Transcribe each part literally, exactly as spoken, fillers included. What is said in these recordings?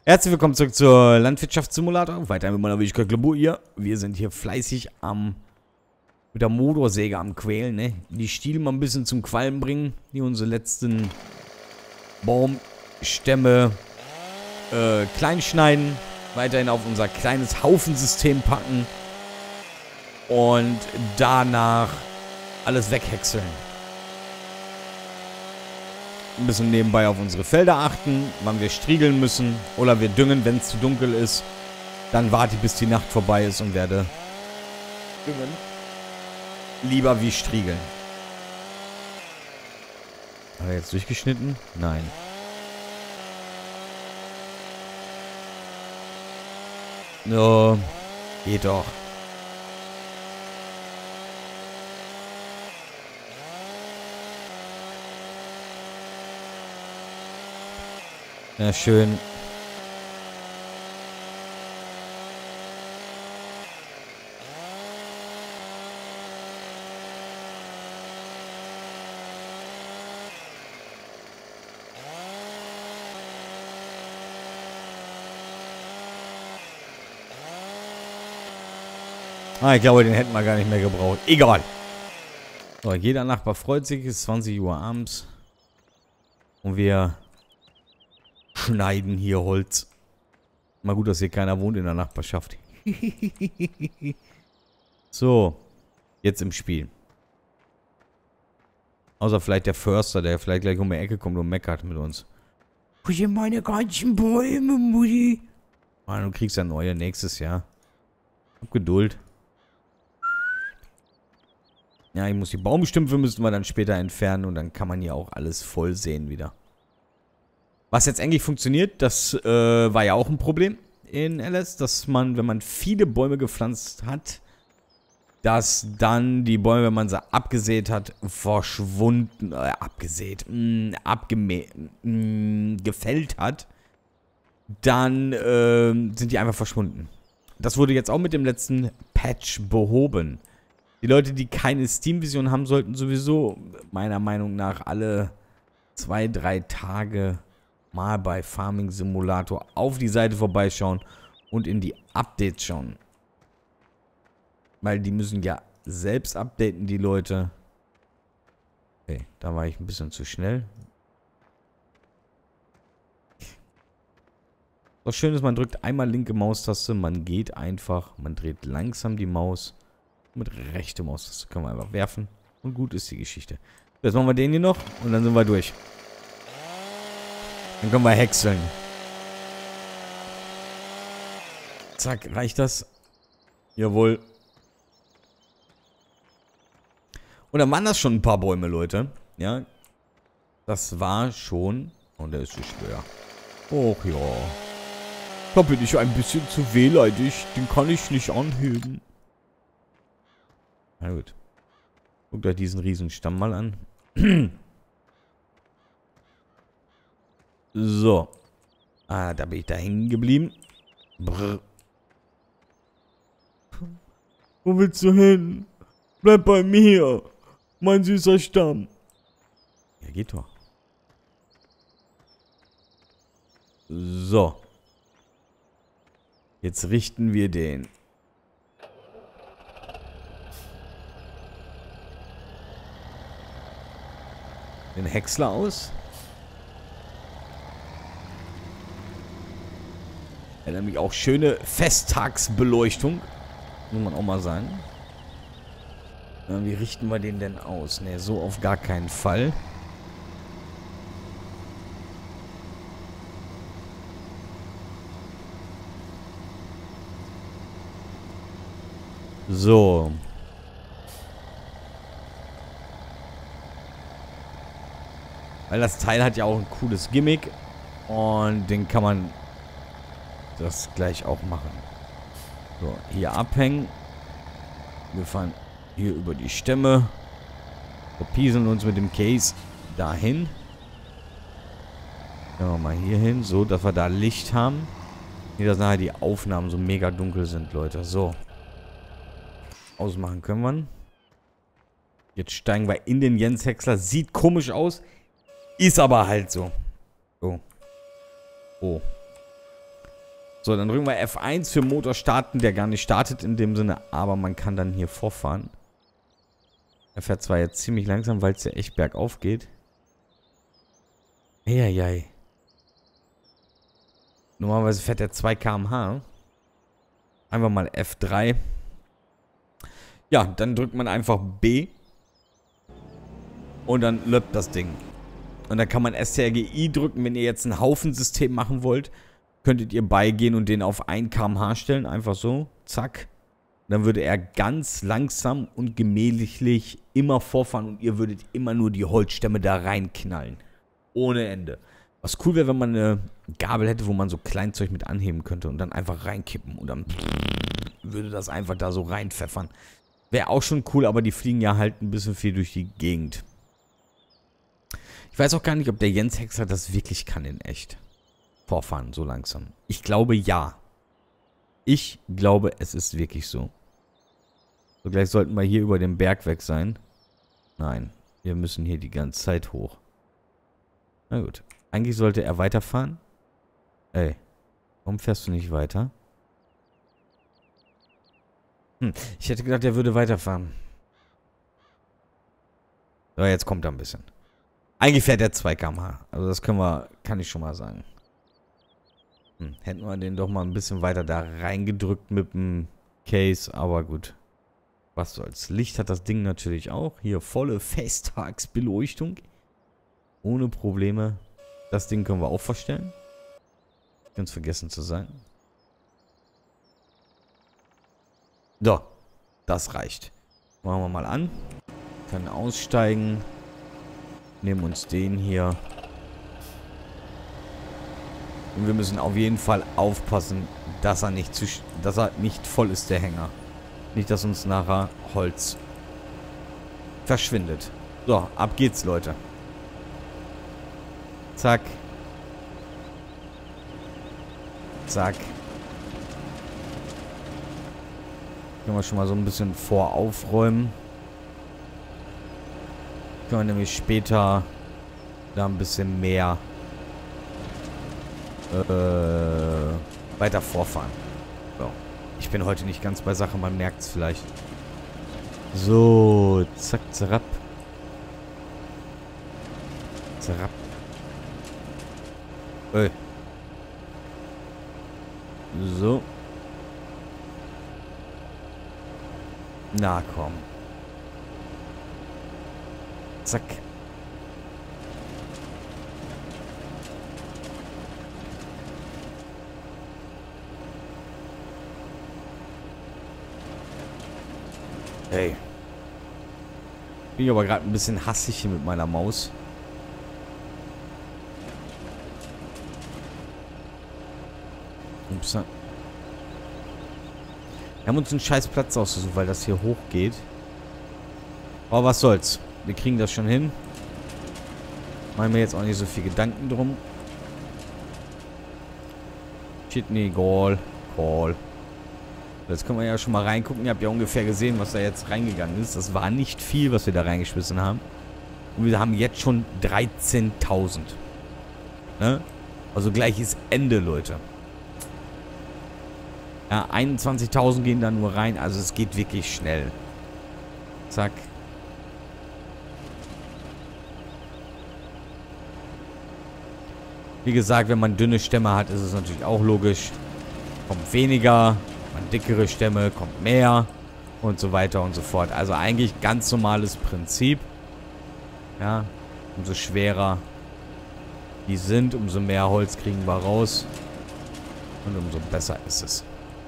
Herzlich willkommen zurück zur Landwirtschaftssimulator. Weiterhin mit meiner Wenigkeit Glamour hier. Wir sind hier fleißig am mit der Motorsäge am Quälen, ne? Die Stiele mal ein bisschen zum Qualmen bringen. Die unsere letzten Baumstämme äh, klein schneiden. Weiterhin auf unser kleines Haufensystem packen. Und danach alles weghäckseln. Ein bisschen nebenbei auf unsere Felder achten, wann wir striegeln müssen. Oder wir düngen, wenn es zu dunkel ist. Dann warte ich, bis die Nacht vorbei ist und werde düngen. Lieber wie striegeln. Hat er jetzt durchgeschnitten? Nein. No, geht doch. Ja, schön. Ah, ich glaube, den hätten wir gar nicht mehr gebraucht. Egal. So, jeder Nachbar freut sich. Es ist zwanzig Uhr abends. Und wir schneiden hier Holz. Mal gut, dass hier keiner wohnt in der Nachbarschaft. So. Jetzt im Spiel. Außer vielleicht der Förster, der vielleicht gleich um die Ecke kommt und meckert mit uns. Wo sind meine ganzen Bäume, Mutti? Ah, du kriegst ja neue nächstes Jahr. Hab Geduld. Ja, ich muss die Baumstümpfe müssen wir dann später entfernen und dann kann man hier auch alles voll sehen wieder. Was jetzt eigentlich funktioniert, das äh, war ja auch ein Problem in L S, dass man, wenn man viele Bäume gepflanzt hat, dass dann die Bäume, wenn man sie abgesät hat, verschwunden, äh, abgesät, mh, abgemäht, mh, gefällt hat, dann äh, sind die einfach verschwunden. Das wurde jetzt auch mit dem letzten Patch behoben. Die Leute, die keine Steam-Vision haben, sollten sowieso meiner Meinung nach alle zwei, drei Tage mal bei Farming Simulator auf die Seite vorbeischauen und in die Updates schauen. Weil die müssen ja selbst updaten, die Leute. Okay, da war ich ein bisschen zu schnell. Was schön ist, man drückt einmal linke Maustaste, man geht einfach, man dreht langsam die Maus. Mit rechter Maustaste können wir einfach werfen. Und gut ist die Geschichte. Jetzt machen wir den hier noch und dann sind wir durch. Dann können wir häckseln. Zack, reicht das? Jawohl. Und dann waren das schon ein paar Bäume, Leute. Ja. Das war schon... Und der ist so schwer. Och ja. Da bin ich ein bisschen zu wehleidig. Den kann ich nicht anheben. Na gut. Guckt euch diesen riesen Stamm mal an. So. Ah, da bin ich da hängen geblieben. Brr. Wo willst du hin? Bleib bei mir. Mein süßer Stamm. Ja, geht doch. So. Jetzt richten wir den den Häcksler aus. Ja, nämlich auch schöne Festtagsbeleuchtung. Muss man auch mal sagen. Ja, wie richten wir den denn aus? Ne, so auf gar keinen Fall. So. Weil das Teil hat ja auch ein cooles Gimmick. Und den kann man das gleich auch machen. So, hier abhängen. Wir fahren hier über die Stämme. Verpieseln uns mit dem Case dahin. Gehen wir mal hier hin, so, dass wir da Licht haben. Nicht, dass nachher die Aufnahmen so mega dunkel sind, Leute. So. Ausmachen können wir. Jetzt steigen wir in den Jens Häcksler. Sieht komisch aus. Ist aber halt so. So. Oh. So, dann drücken wir F eins für Motor starten, der gar nicht startet in dem Sinne, aber man kann dann hier vorfahren. Er fährt zwar jetzt ziemlich langsam, weil es ja echt bergauf geht. Eieiei. Normalerweise fährt er zwei Kilometer pro Stunde. Einfach mal F drei. Ja, dann drückt man einfach B. Und dann löppt das Ding. Und dann kann man S T R G I drücken, wenn ihr jetzt ein Haufensystem machen wollt. Könntet ihr beigehen und den auf ein Kilometer pro Stunde stellen. Einfach so. Zack. Dann würde er ganz langsam und gemächlich immer vorfahren und ihr würdet immer nur die Holzstämme da reinknallen. Ohne Ende. Was cool wäre, wenn man eine Gabel hätte, wo man so Kleinzeug mit anheben könnte und dann einfach reinkippen. Und dann würde das einfach da so reinpfeffern. Wäre auch schon cool, aber die fliegen ja halt ein bisschen viel durch die Gegend. Ich weiß auch gar nicht, ob der Jens Hexer das wirklich kann in echt. Vorfahren, so langsam. Ich glaube, ja. Ich glaube, es ist wirklich so. So, gleich sollten wir hier über den Berg weg sein. Nein, wir müssen hier die ganze Zeit hoch. Na gut. Eigentlich sollte er weiterfahren. Ey, warum fährst du nicht weiter? Hm, ich hätte gedacht, er würde weiterfahren. So, jetzt kommt er ein bisschen. Eigentlich fährt er zwei Kilometer pro Stunde. Also das können wir, kann ich schon mal sagen. Hm, hätten wir den doch mal ein bisschen weiter da reingedrückt mit dem Case, aber gut. Was soll's. Licht hat das Ding natürlich auch. Hier volle Festtagsbeleuchtung. Ohne Probleme. Das Ding können wir auch verstellen. Ganz vergessen zu sein. So. Das reicht. Machen wir mal an. Können aussteigen. Nehmen uns den hier. Und wir müssen auf jeden Fall aufpassen, dass er nicht zu, dass er nicht voll ist, der Hänger. Nicht, dass uns nachher Holz verschwindet. So, ab geht's, Leute. Zack. Zack. Können wir schon mal so ein bisschen voraufräumen. Können wir nämlich später da ein bisschen mehr äh, weiter vorfahren. So. Ich bin heute nicht ganz bei Sache, man merkt es vielleicht. So, zack, zerrapp. Zerrapp. Ey. So. Na komm. Zack. Hey. Bin ich aber gerade ein bisschen hassig hier mit meiner Maus. Ups. Wir haben uns einen scheiß Platz ausgesucht, weil das hier hoch geht. Aber was soll's. Wir kriegen das schon hin. Machen mir jetzt auch nicht so viel Gedanken drum. Shit, nee, Goal. Goal. Jetzt können wir ja schon mal reingucken. Ihr habt ja ungefähr gesehen, was da jetzt reingegangen ist. Das war nicht viel, was wir da reingeschmissen haben. Und wir haben jetzt schon dreizehntausend. Ne? Also gleich ist Ende, Leute. Ja, einundzwanzigtausend gehen da nur rein. Also es geht wirklich schnell. Zack. Wie gesagt, wenn man dünne Stämme hat, ist es natürlich auch logisch. Kommt weniger. Man dickere Stämme, kommt mehr. Und so weiter und so fort. Also eigentlich ganz normales Prinzip. Ja. Umso schwerer die sind, umso mehr Holz kriegen wir raus. Und umso besser ist es.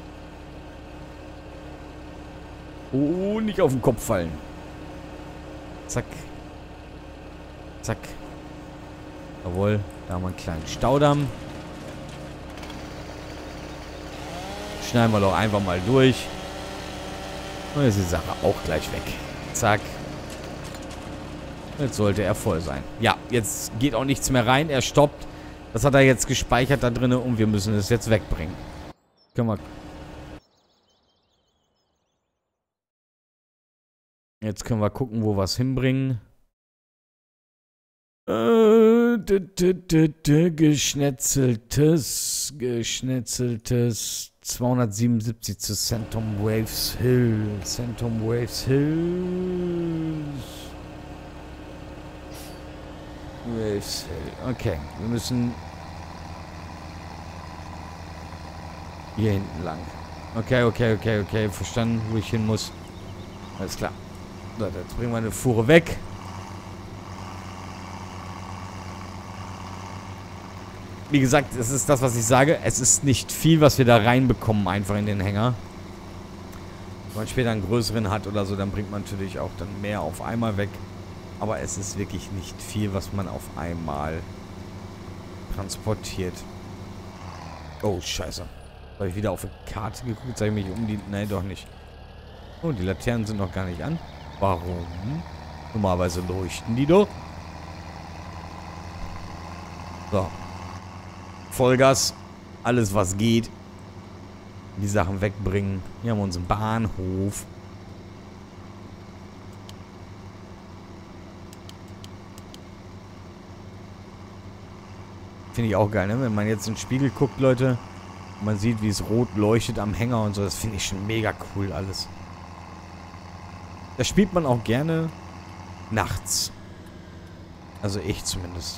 Oh, nicht auf den Kopf fallen. Zack. Zack. Jawohl. Da haben wir einen kleinen Staudamm. Schneiden wir doch einfach mal durch. Und jetzt ist die Sache auch gleich weg. Zack. Jetzt sollte er voll sein. Ja, jetzt geht auch nichts mehr rein. Er stoppt. Das hat er jetzt gespeichert da drin und wir müssen es jetzt wegbringen. Können wir... Jetzt können wir gucken, wo wir es hinbringen. Äh... Geschnetzeltes, geschnetzeltes zweihundertsiebenundsiebzig zu Centum Waves Hill. Centum Waves Hill. Waves Hill. Okay, wir müssen hier hinten lang. Okay, okay, okay, okay. Verstanden, wo ich hin muss. Alles klar. So, jetzt bringen wir eine Fuhre weg. Wie gesagt, es ist das, was ich sage. Es ist nicht viel, was wir da reinbekommen, einfach in den Hänger. Wenn man später einen größeren hat oder so, dann bringt man natürlich auch dann mehr auf einmal weg. Aber es ist wirklich nicht viel, was man auf einmal transportiert. Oh, scheiße. Habe ich wieder auf eine Karte geguckt? Zeige ich mich um die... Nein, doch nicht. Oh, die Laternen sind noch gar nicht an. Warum? Normalerweise leuchten die doch. So. Vollgas. Alles, was geht. Die Sachen wegbringen. Hier haben wir unseren Bahnhof. Finde ich auch geil, ne? Wenn man jetzt in den Spiegel guckt, Leute. Man sieht, wie es rot leuchtet am Hänger und so. Das finde ich schon mega cool alles. Das spielt man auch gerne nachts. Also ich zumindest.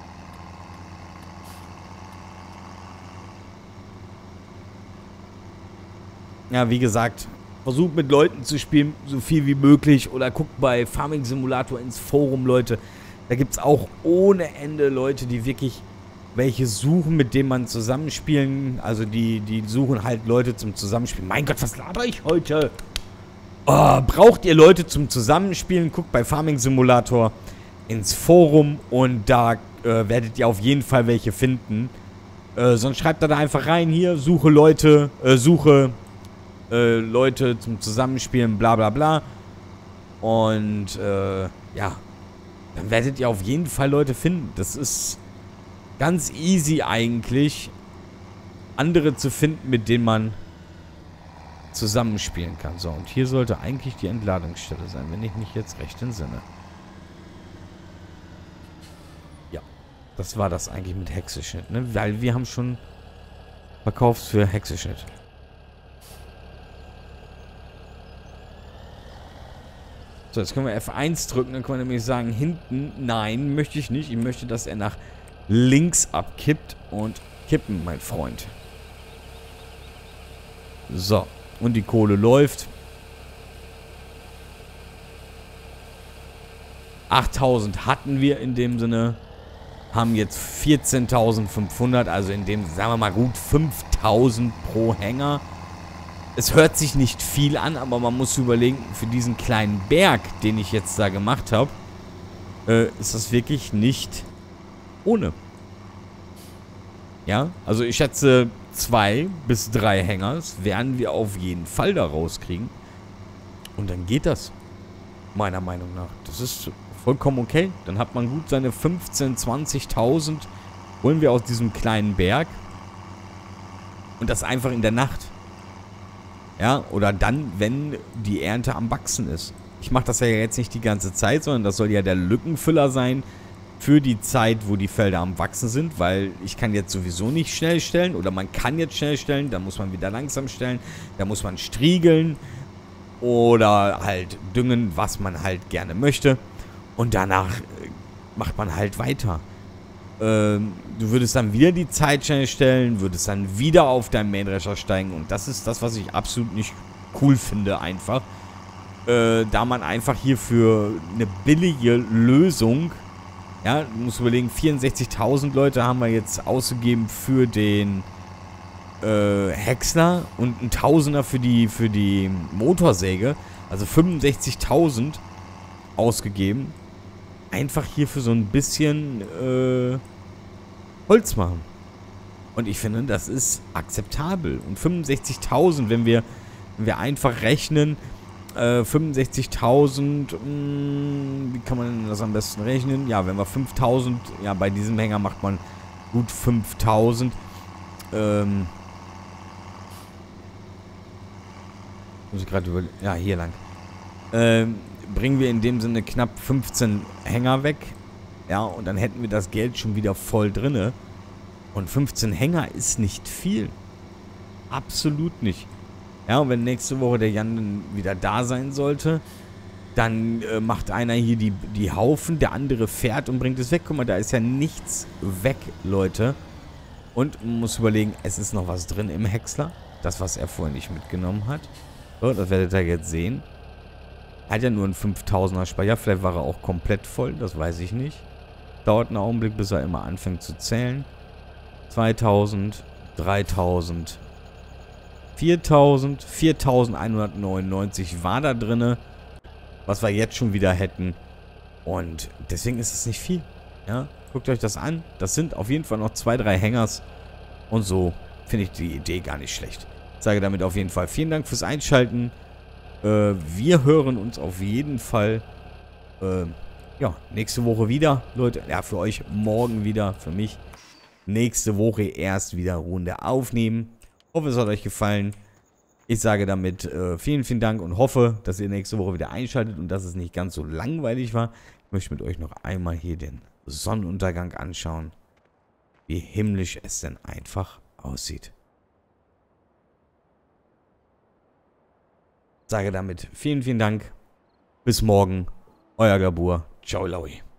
Ja, wie gesagt, versucht mit Leuten zu spielen, so viel wie möglich. Oder guckt bei Farming Simulator ins Forum, Leute. Da gibt es auch ohne Ende Leute, die wirklich welche suchen, mit denen man zusammenspielen. Also die, die suchen halt Leute zum Zusammenspielen. Mein Gott, was laber ich heute? Oh, braucht ihr Leute zum Zusammenspielen? Guckt bei Farming Simulator ins Forum und da äh, werdet ihr auf jeden Fall welche finden. Äh, sonst schreibt da einfach rein, hier, suche Leute, äh, suche äh, Leute zum Zusammenspielen, bla bla bla. Und äh, ja, dann werdet ihr auf jeden Fall Leute finden. Das ist ganz easy eigentlich, andere zu finden, mit denen man zusammenspielen kann. So, und hier sollte eigentlich die Entladungsstelle sein, wenn ich mich jetzt recht entsinne. Ja, das war das eigentlich mit Hexeschnitt, ne? Weil wir haben schon verkauft für Hexeschnitt. So, jetzt können wir F eins drücken, dann können wir nämlich sagen, hinten, nein, möchte ich nicht. Ich möchte, dass er nach links abkippt und kippen, mein Freund. So, und die Kohle läuft. achttausend hatten wir in dem Sinne. Haben jetzt vierzehntausendfünfhundert, also in dem, sagen wir mal, gut fünftausend pro Hänger. Es hört sich nicht viel an, aber man muss überlegen, für diesen kleinen Berg, den ich jetzt da gemacht habe, äh, ist das wirklich nicht ohne. Ja, also ich schätze, zwei bis drei Hänger werden wir auf jeden Fall da rauskriegen. Und dann geht das. Meiner Meinung nach. Das ist vollkommen okay. Dann hat man gut seine fünfzehntausend, zwanzigtausend. Holen wir aus diesem kleinen Berg. Und das einfach in der Nacht. Ja, oder dann, wenn die Ernte am Wachsen ist. Ich mache das ja jetzt nicht die ganze Zeit, sondern das soll ja der Lückenfüller sein für die Zeit, wo die Felder am Wachsen sind, weil ich kann jetzt sowieso nicht schnell stellen oder man kann jetzt schnell stellen, da muss man wieder langsam stellen, da muss man striegeln oder halt düngen, was man halt gerne möchte und danach macht man halt weiter. Ähm, du würdest dann wieder die Zeit schnell stellen, würdest dann wieder auf deinen Mähdrescher steigen und das ist das, was ich absolut nicht cool finde einfach, äh, da man einfach hier für eine billige Lösung, ja, du musst überlegen, vierundsechzigtausend Leute haben wir jetzt ausgegeben für den äh, Häcksler und ein Tausender für die, für die Motorsäge. Also fünfundsechzigtausend ausgegeben. Einfach hier für so ein bisschen äh, Holz machen. Und ich finde, das ist akzeptabel. Und fünfundsechzigtausend, wenn wir, wenn wir einfach rechnen, Äh, fünfundsechzigtausend, mh, wie kann man denn das am besten rechnen? Ja, wenn wir fünftausend, ja, bei diesem Hänger macht man gut fünftausend. Ähm, muss ich gerade über, ja, hier lang. Ähm, bringen wir in dem Sinne knapp fünfzehn Hänger weg. Ja, und dann hätten wir das Geld schon wieder voll drinne. Und fünfzehn Hänger ist nicht viel. Absolut nicht. Ja, und wenn nächste Woche der Jan wieder da sein sollte, dann äh, macht einer hier die, die Haufen, der andere fährt und bringt es weg. Guck mal, da ist ja nichts weg, Leute. Und man muss überlegen, es ist noch was drin im Häcksler. Das, was er vorher nicht mitgenommen hat. So, das werdet ihr jetzt sehen. Er hat ja nur einen fünftausender Speicher. Vielleicht war er auch komplett voll, das weiß ich nicht. Dauert einen Augenblick, bis er immer anfängt zu zählen. zweitausend, dreitausend, viertausend, viertausendeinhundertneunundneunzig war da drinne, was wir jetzt schon wieder hätten. Und deswegen ist es nicht viel. Ja, guckt euch das an. Das sind auf jeden Fall noch zwei, drei Hängers. Und so finde ich die Idee gar nicht schlecht. Ich sage damit auf jeden Fall vielen Dank fürs Einschalten. Äh, wir hören uns auf jeden Fall äh, ja, nächste Woche wieder, Leute. Ja, für euch morgen wieder, für mich nächste Woche erst wieder Runde aufnehmen. Hoffe, es hat euch gefallen. Ich sage damit äh, vielen, vielen Dank und hoffe, dass ihr nächste Woche wieder einschaltet und dass es nicht ganz so langweilig war. Ich möchte mit euch noch einmal hier den Sonnenuntergang anschauen. Wie himmlisch es denn einfach aussieht. Sage damit vielen, vielen Dank. Bis morgen. Euer Gabur. Ciao, Laui.